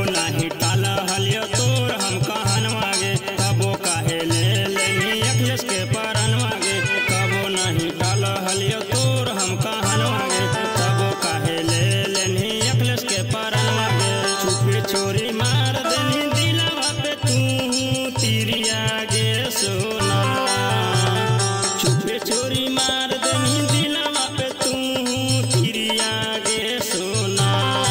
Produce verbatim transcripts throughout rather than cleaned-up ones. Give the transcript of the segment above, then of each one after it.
नहीं टाल हलियो तोर हम कहन मागे कबो काहे ले लेनी अखिलेश के परन मागे कबो नहीं टाल हलियो तोर हम कहन मागे कबो काहे ले लेनी अखिलेश के परन मागे छुपे चोरी मार देनी दिलवा पे तू तिरिया गे सोना छुपे चोरी मार देनी दिलवा पे तू तिरिया गे सोना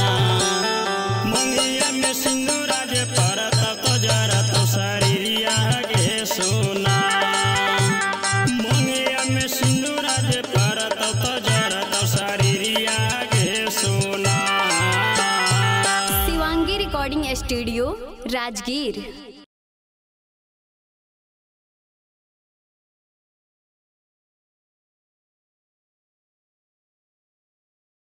मंगिया में सिंदूरा जे परत तो जरा तो शरीरिया गे सोना मंगिया में सिंदूरा जे परत तो जरा तो शरीरिया गे सोना। Shivangi recording studio Rajgir.